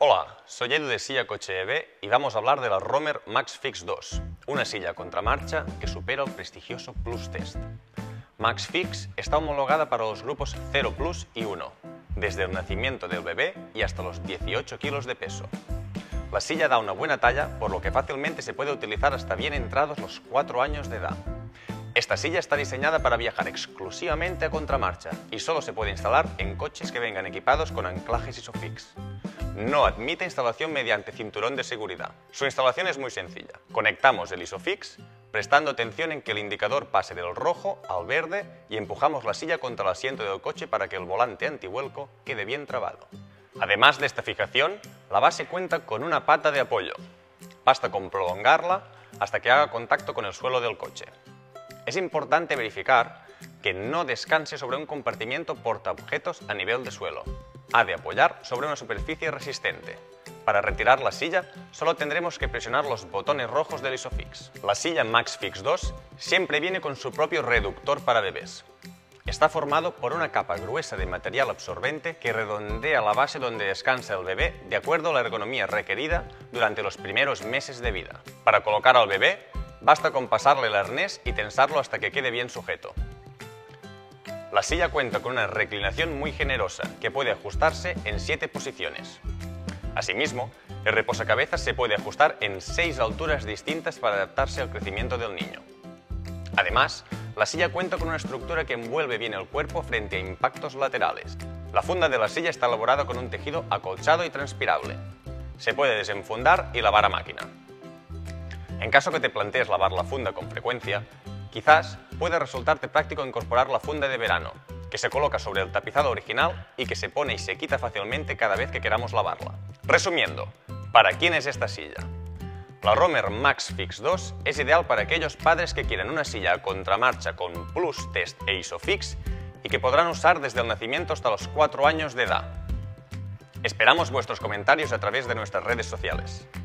Hola, soy Edu de Silla Coche EV y vamos a hablar de la Romer MaxFix 2, una silla a contramarcha que supera el prestigioso Plus Test. MaxFix está homologada para los grupos 0 Plus y 1, desde el nacimiento del bebé y hasta los 18 kilos de peso. La silla da una buena talla, por lo que fácilmente se puede utilizar hasta bien entrados los 4 años de edad. Esta silla está diseñada para viajar exclusivamente a contramarcha y solo se puede instalar en coches que vengan equipados con anclajes ISOFIX. No admite instalación mediante cinturón de seguridad. Su instalación es muy sencilla. Conectamos el ISOFIX, prestando atención en que el indicador pase del rojo al verde y empujamos la silla contra el asiento del coche para que el volante antivuelco quede bien trabado. Además de esta fijación, la base cuenta con una pata de apoyo. Basta con prolongarla hasta que haga contacto con el suelo del coche. Es importante verificar que no descanse sobre un compartimiento portaobjetos a nivel de suelo. Ha de apoyar sobre una superficie resistente. Para retirar la silla, solo tendremos que presionar los botones rojos del ISOFIX. La silla MaxFix 2 siempre viene con su propio reductor para bebés. Está formado por una capa gruesa de material absorbente que redondea la base donde descansa el bebé de acuerdo a la ergonomía requerida durante los primeros meses de vida. Para colocar al bebé, basta con pasarle el arnés y tensarlo hasta que quede bien sujeto. La silla cuenta con una reclinación muy generosa que puede ajustarse en 7 posiciones. Asimismo, el reposacabezas se puede ajustar en 6 alturas distintas para adaptarse al crecimiento del niño. Además, la silla cuenta con una estructura que envuelve bien el cuerpo frente a impactos laterales. La funda de la silla está elaborada con un tejido acolchado y transpirable. Se puede desenfundar y lavar a máquina. En caso que te plantees lavar la funda con frecuencia, quizás pueda resultarte práctico incorporar la funda de verano, que se coloca sobre el tapizado original y que se pone y se quita fácilmente cada vez que queramos lavarla. Resumiendo, ¿para quién es esta silla? La Romer MaxFix 2 es ideal para aquellos padres que quieren una silla a contramarcha con Plus Test e ISOFIX y que podrán usar desde el nacimiento hasta los 4 años de edad. Esperamos vuestros comentarios a través de nuestras redes sociales.